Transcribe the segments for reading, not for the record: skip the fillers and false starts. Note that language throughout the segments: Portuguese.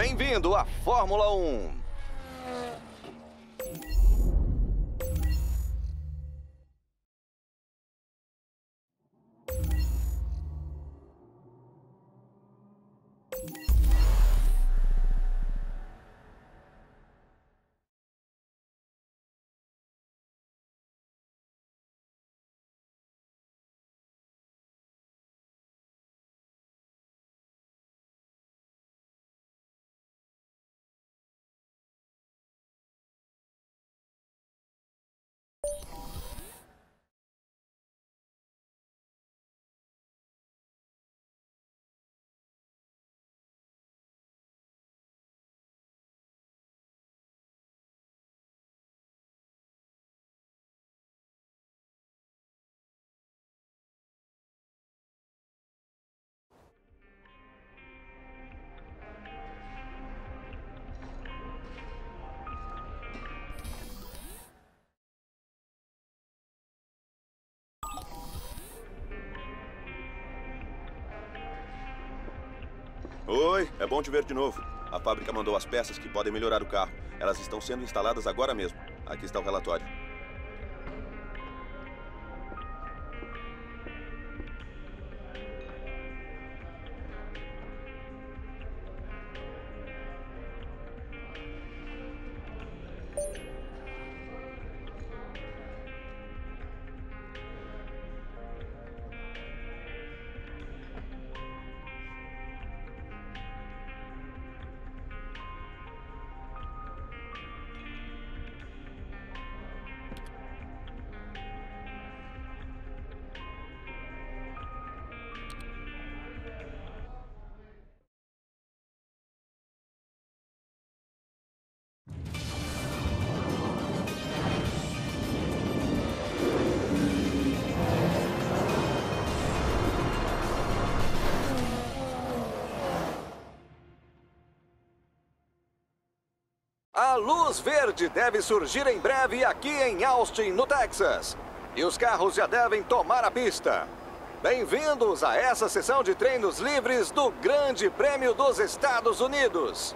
Bem-vindo à Fórmula 1. Oi, é bom te ver de novo. A fábrica mandou as peças que podem melhorar o carro. Elas estão sendo instaladas agora mesmo. Aqui está o relatório. A luz verde deve surgir em breve aqui em Austin, no Texas. E os carros já devem tomar a pista. Bem-vindos a essa sessão de treinos livres do Grande Prêmio dos Estados Unidos.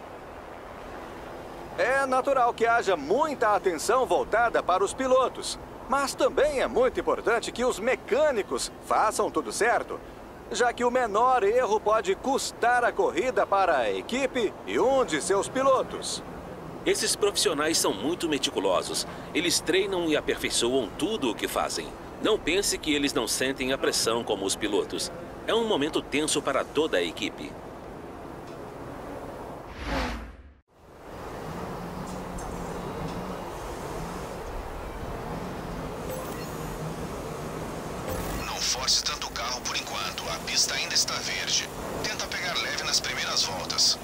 É natural que haja muita atenção voltada para os pilotos, mas também é muito importante que os mecânicos façam tudo certo, já que o menor erro pode custar a corrida para a equipe e um de seus pilotos. Esses profissionais são muito meticulosos. Eles treinam e aperfeiçoam tudo o que fazem. Não pense que eles não sentem a pressão como os pilotos. É um momento tenso para toda a equipe. Não force tanto o carro por enquanto. A pista ainda está verde. Tenta pegar leve nas primeiras voltas.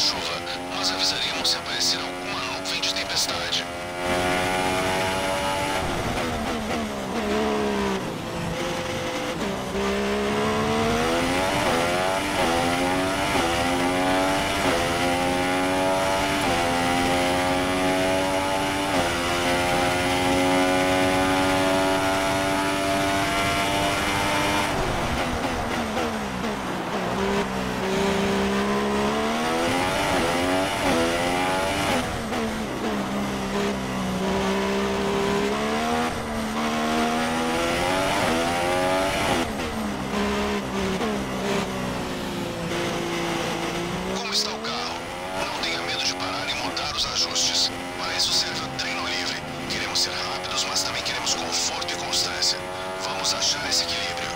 chuva, mas avisaríamos se aparecer alguma nuvem de tempestade. Como está o carro? Não tenha medo de parar e mudar os ajustes. Para isso serve o treino livre. Queremos ser rápidos, mas também queremos conforto e constância. Vamos achar esse equilíbrio.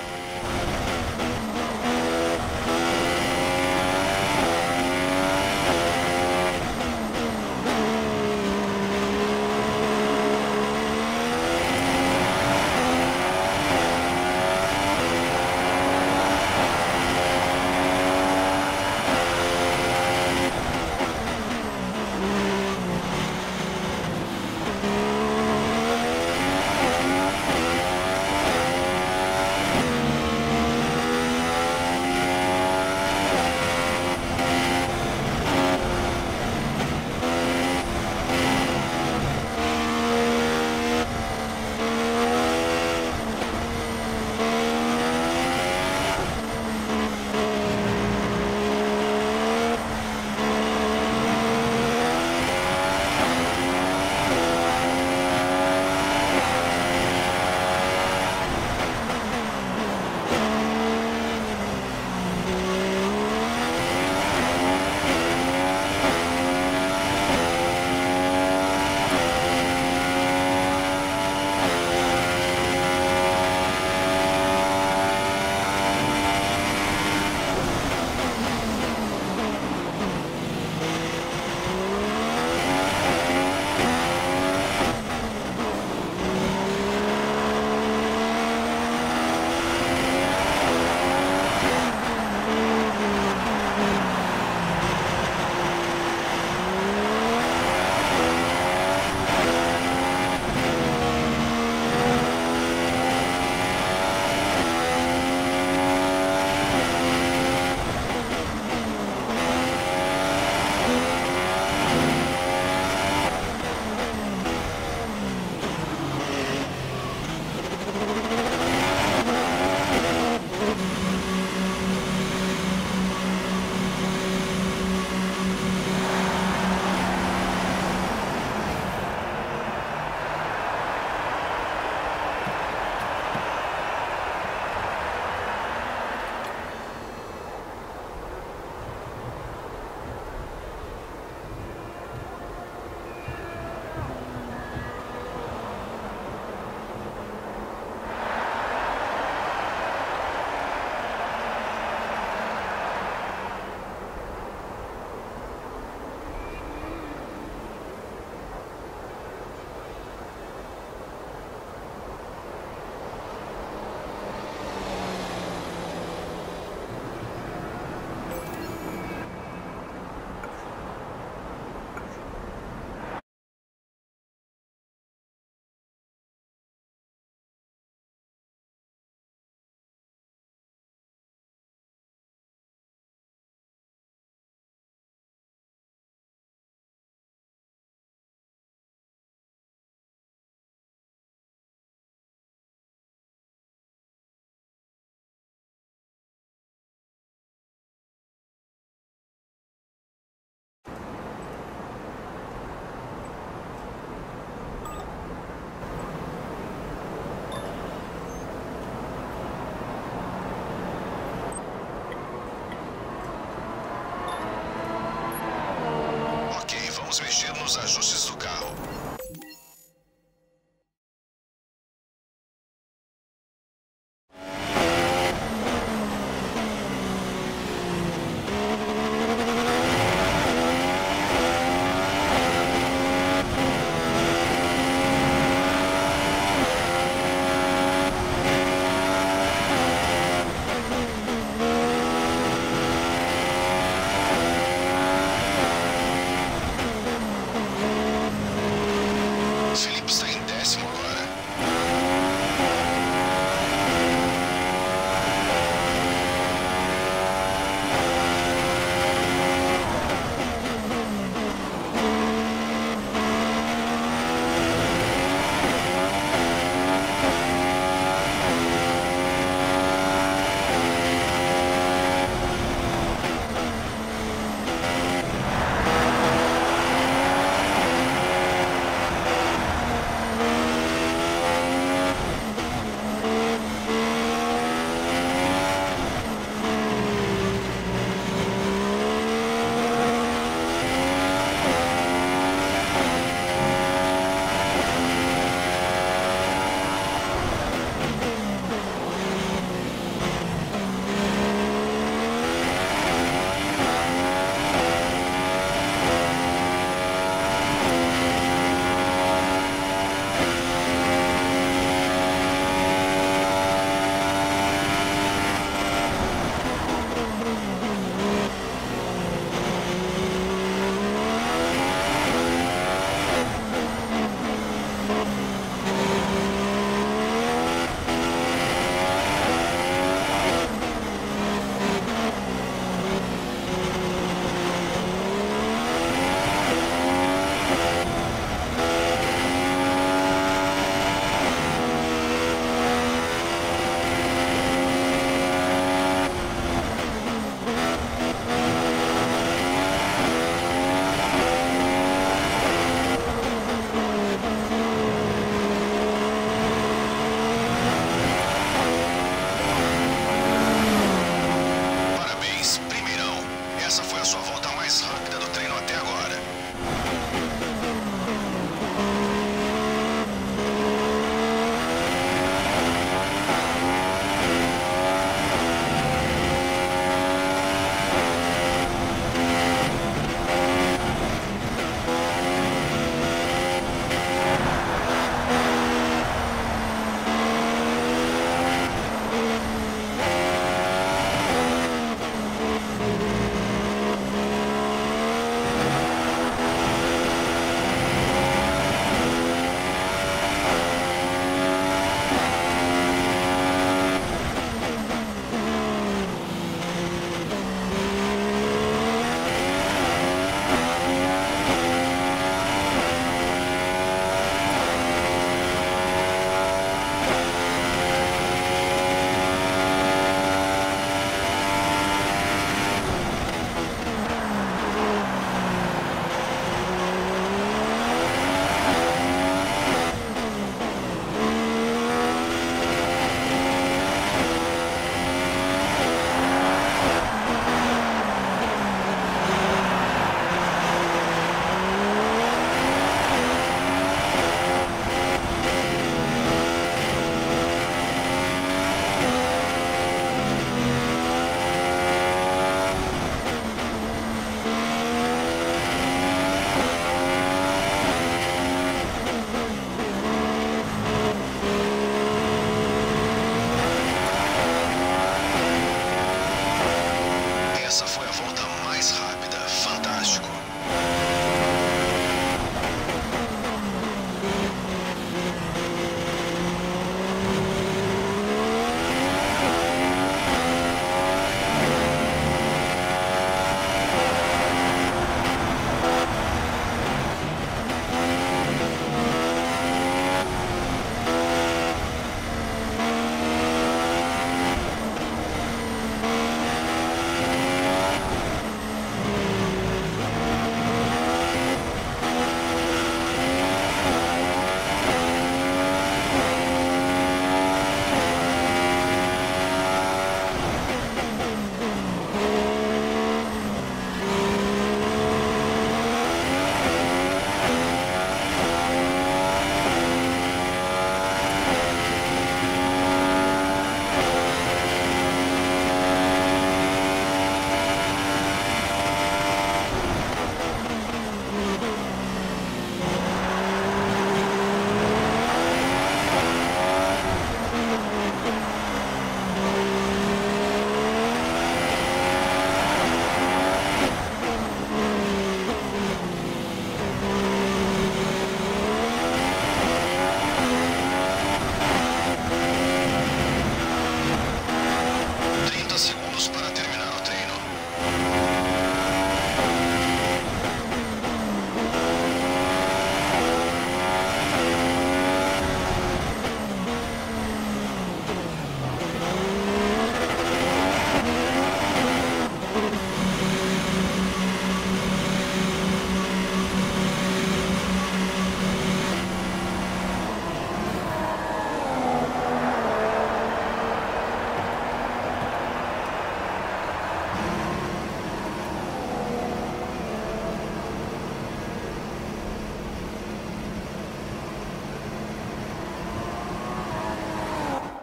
Vamos mexer nos ajustes do carro.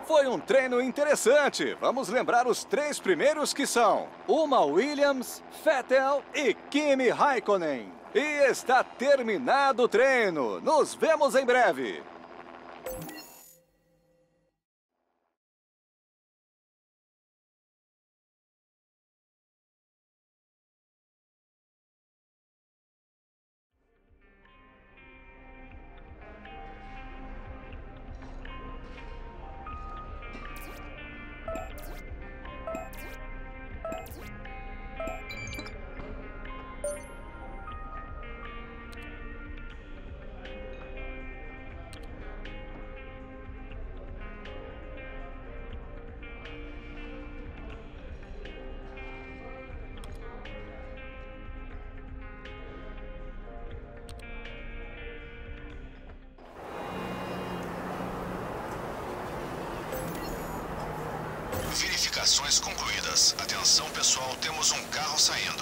Foi um treino interessante. Vamos lembrar os 3 primeiros que são Uma Williams, Vettel e Kimi Raikkonen. E está terminado o treino. Nos vemos em breve. Verificações concluídas. Atenção, pessoal, temos um carro saindo.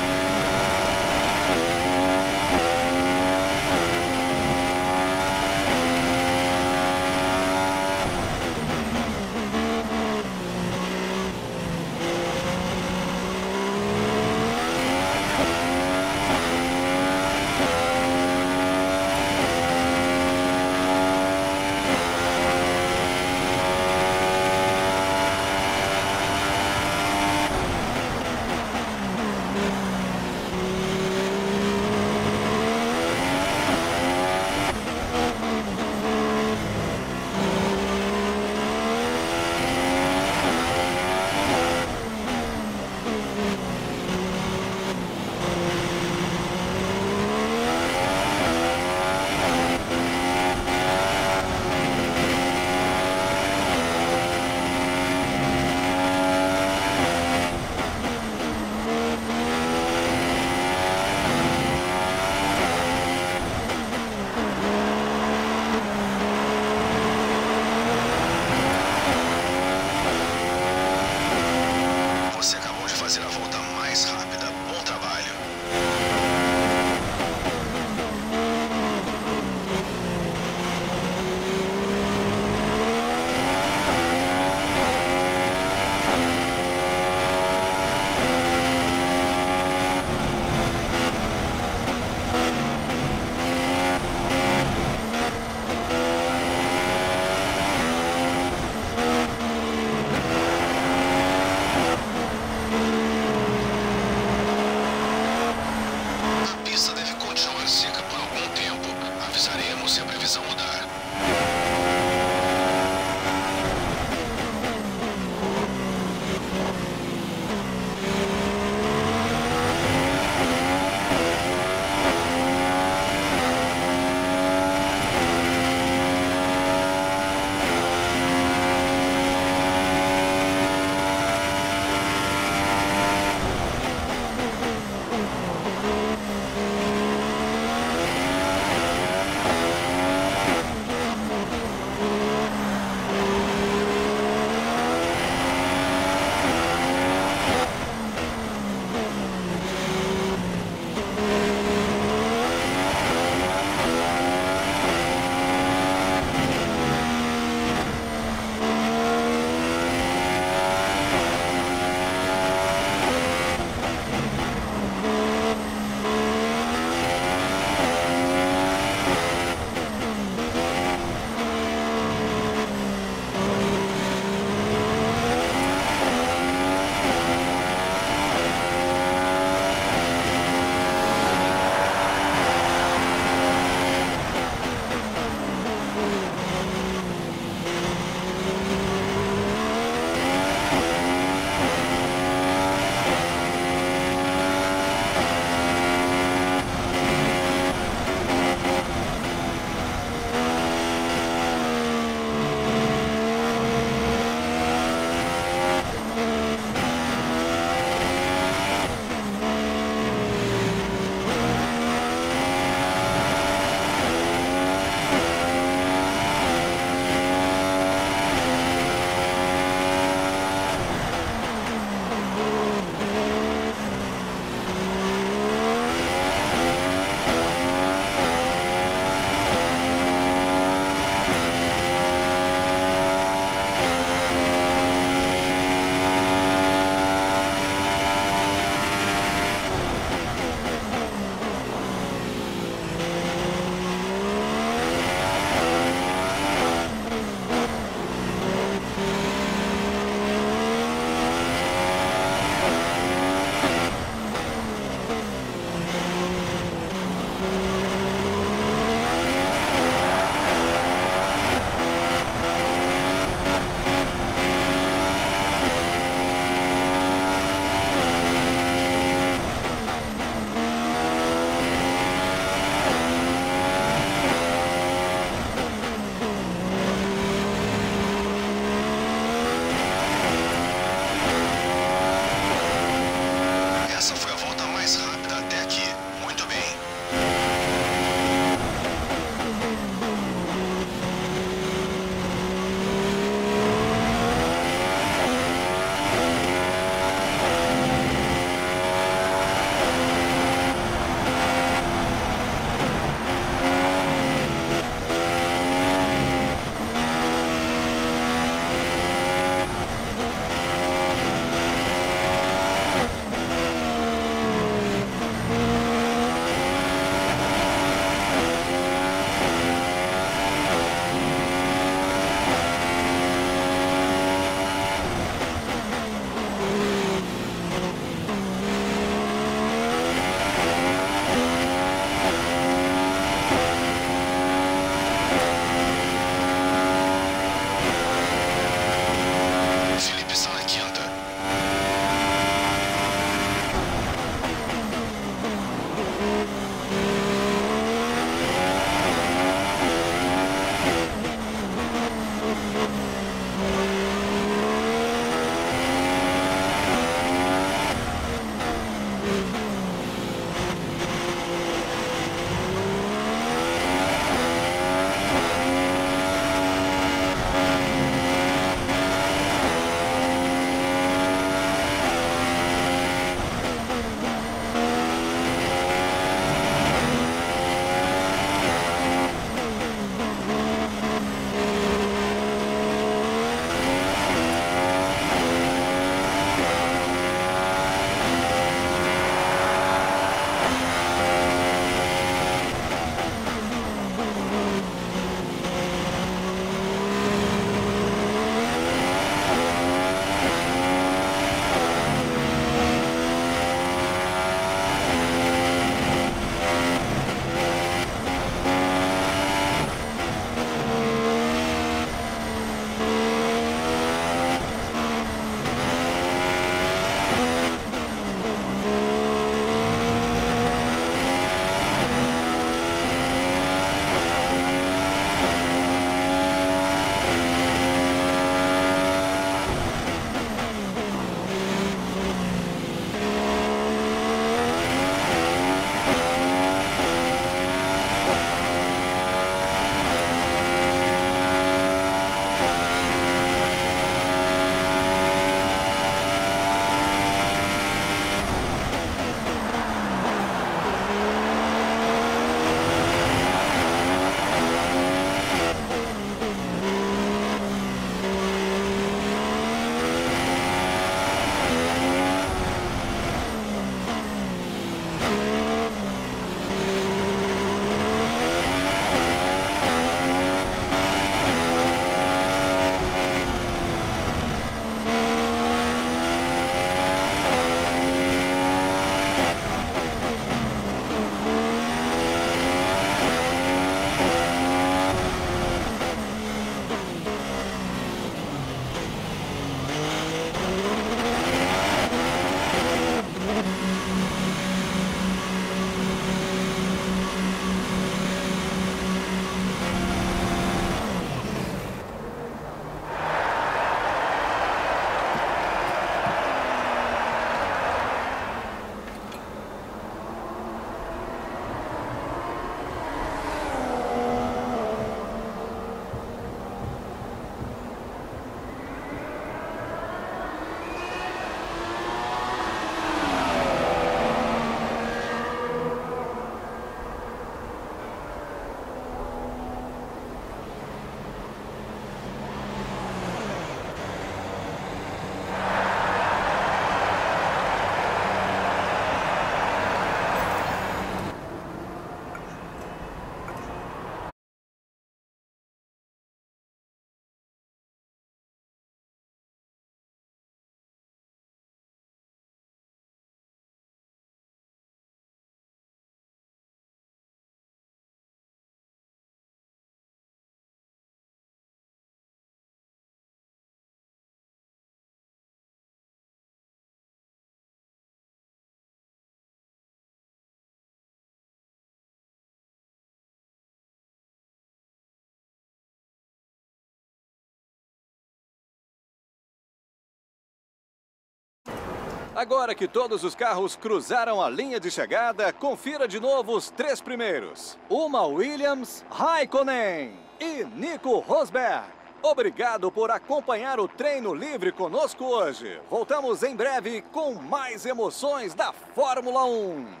Agora que todos os carros cruzaram a linha de chegada, confira de novo os 3 primeiros. Uma Williams, Raikkonen e Nico Rosberg. Obrigado por acompanhar o treino livre conosco hoje. Voltamos em breve com mais emoções da Fórmula 1.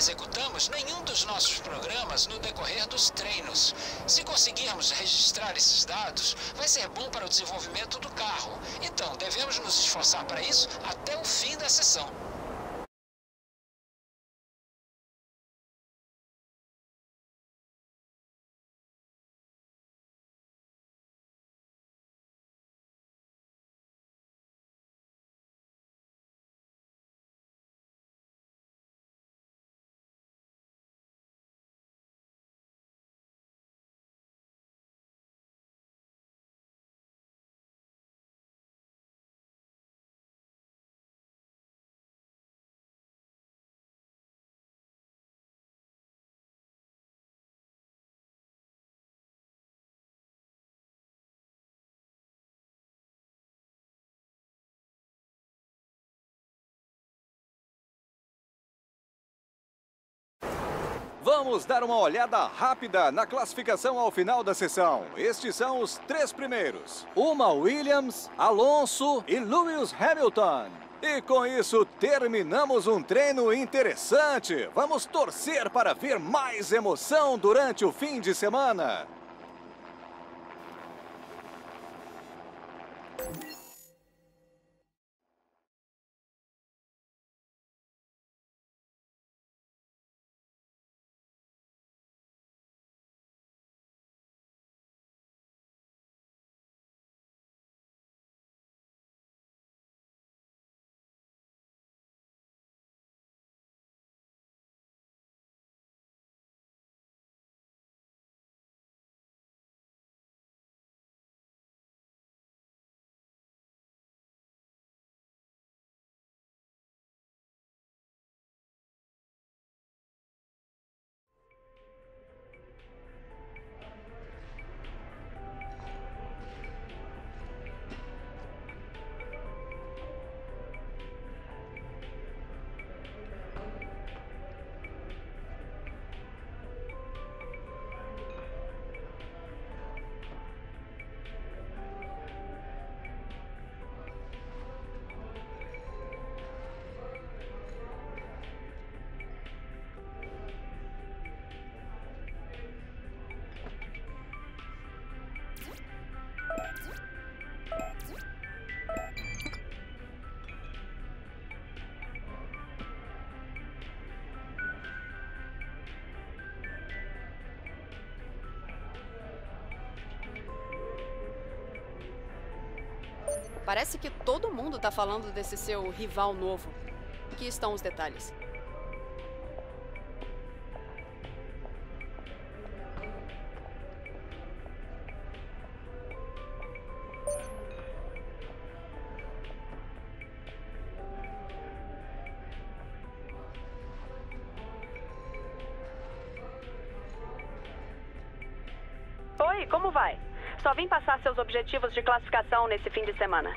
executamos nenhum dos nossos programas no decorrer dos treinos. Se conseguirmos registrar esses dados, vai ser bom para o desenvolvimento do carro. Então, devemos nos esforçar para isso até o fim da sessão. Vamos dar uma olhada rápida na classificação ao final da sessão. Estes são os 3 primeiros: Uma Williams, Alonso e Lewis Hamilton. E com isso terminamos um treino interessante. Vamos torcer para ver mais emoção durante o fim de semana. Parece que todo mundo tá falando desse seu rival novo. Aqui estão os detalhes. Oi, como vai? Só vim passar seus objetivos de classificação nesse fim de semana.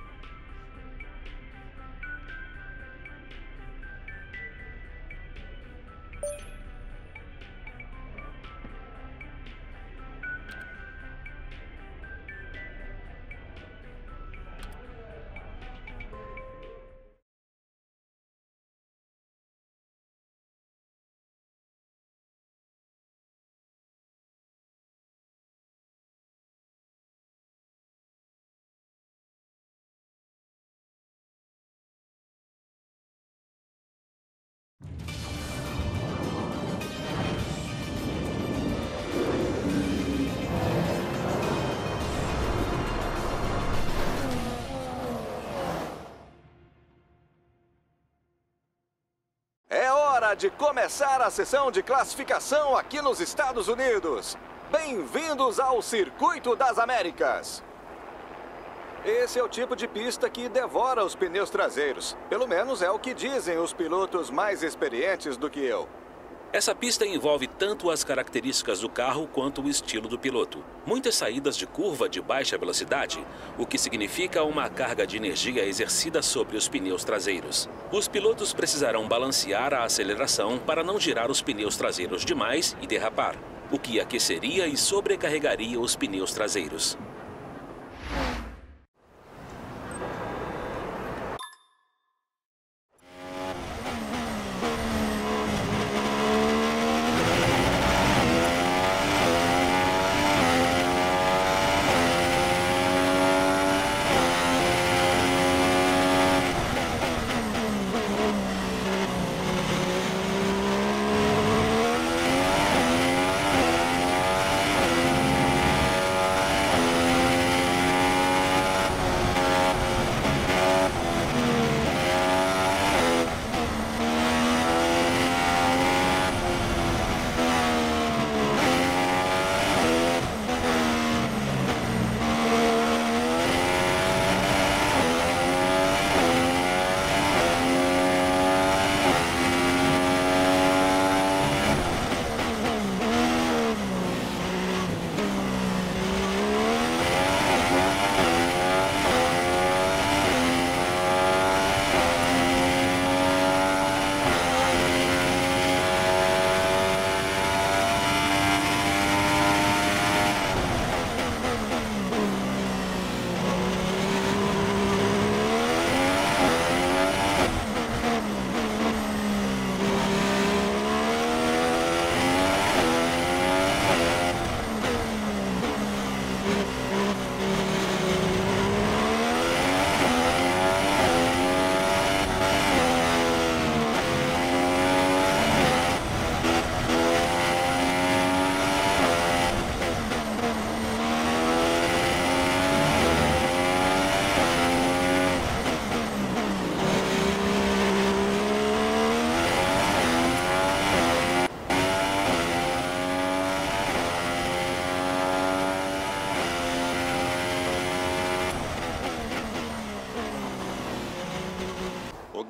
É hora de começar a sessão de classificação aqui nos Estados Unidos. Bem-vindos ao Circuito das Américas. Esse é o tipo de pista que devora os pneus traseiros. Pelo menos é o que dizem os pilotos mais experientes do que eu. Essa pista envolve tanto as características do carro quanto o estilo do piloto. Muitas saídas de curva de baixa velocidade, o que significa uma carga de energia exercida sobre os pneus traseiros. Os pilotos precisarão balancear a aceleração para não girar os pneus traseiros demais e derrapar, o que aqueceria e sobrecarregaria os pneus traseiros.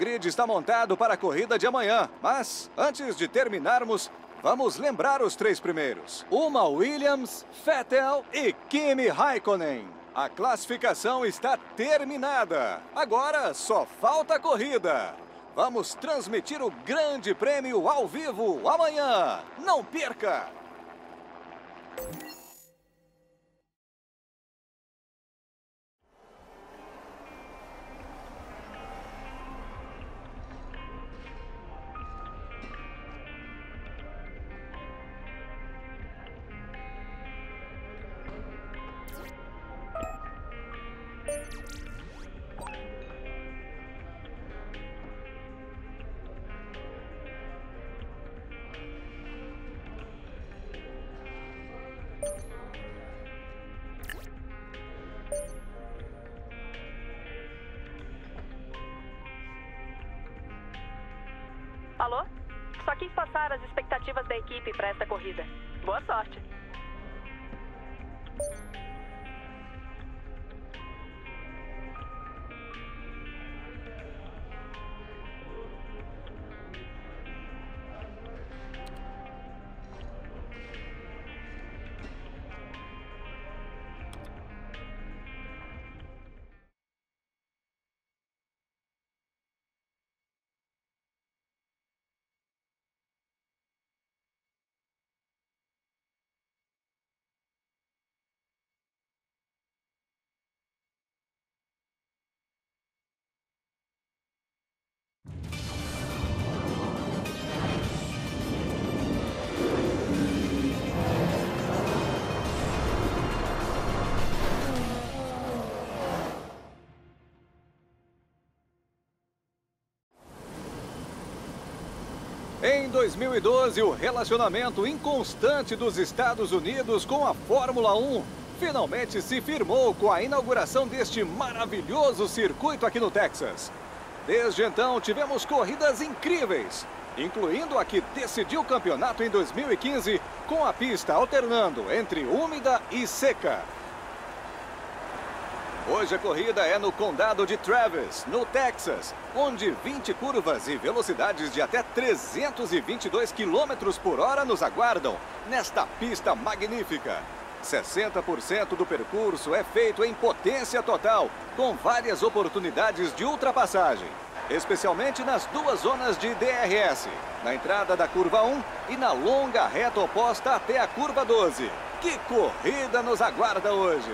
grid está montado para a corrida de amanhã. Mas, antes de terminarmos, vamos lembrar os 3 primeiros. Uma Williams, Vettel e Kimi Raikkonen. A classificação está terminada. Agora só falta a corrida. Vamos transmitir o Grande Prêmio ao vivo amanhã. Não perca! Alô? Só quis passar as expectativas da equipe para esta corrida. Boa sorte. Em 2012, o relacionamento inconstante dos Estados Unidos com a Fórmula 1 finalmente se firmou com a inauguração deste maravilhoso circuito aqui no Texas. Desde então, tivemos corridas incríveis, incluindo a que decidiu o campeonato em 2015, com a pista alternando entre úmida e seca. Hoje a corrida é no condado de Travis, no Texas, onde 20 curvas e velocidades de até 322 km por hora nos aguardam nesta pista magnífica. 60% do percurso é feito em potência total, com várias oportunidades de ultrapassagem, especialmente nas 2 zonas de DRS, na entrada da curva 1 e na longa reta oposta até a curva 12. Que corrida nos aguarda hoje!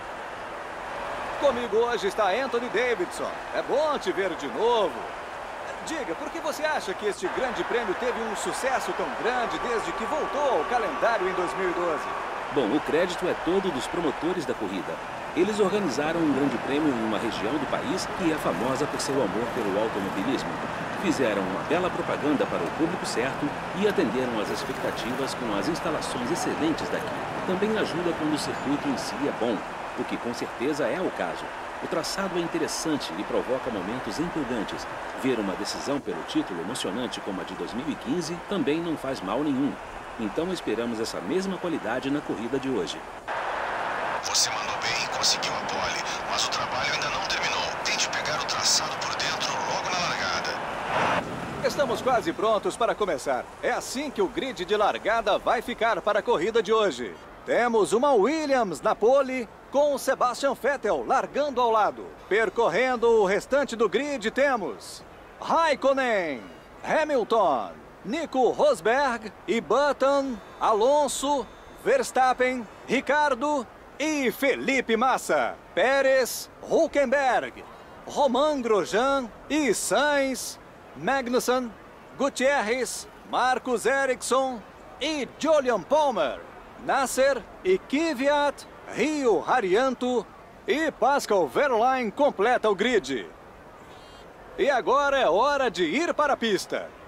Comigo hoje está Anthony Davidson. É bom te ver de novo. Diga, por que você acha que este grande prêmio teve um sucesso tão grande desde que voltou ao calendário em 2012? Bom, o crédito é todo dos promotores da corrida. Eles organizaram um grande prêmio em uma região do país que é famosa por seu amor pelo automobilismo. Fizeram uma bela propaganda para o público certo e atenderam às expectativas com as instalações excelentes daqui. Também ajuda quando o circuito em si é bom, o que com certeza é o caso. O traçado é interessante e provoca momentos empolgantes. Ver uma decisão pelo título emocionante como a de 2015 também não faz mal nenhum. Então esperamos essa mesma qualidade na corrida de hoje. Você mandou bem, conseguiu a pole, mas o trabalho ainda não terminou. Tente pegar o traçado por dentro logo na largada. Estamos quase prontos para começar. É assim que o grid de largada vai ficar para a corrida de hoje. Temos uma Williams na pole, com Sebastian Vettel largando ao lado. Percorrendo o restante do grid temos Raikkonen, Hamilton, Nico Rosberg e Button, Alonso, Verstappen, Ricardo e Felipe Massa, Pérez, Hülkenberg, Romain Grosjean e Sainz, Magnussen, Gutierrez, Marcus Ericsson e Jolyon Palmer, Nasser e Kvyat, Rio Haryanto e Pascal Wehrlein completa o grid. E agora é hora de ir para a pista.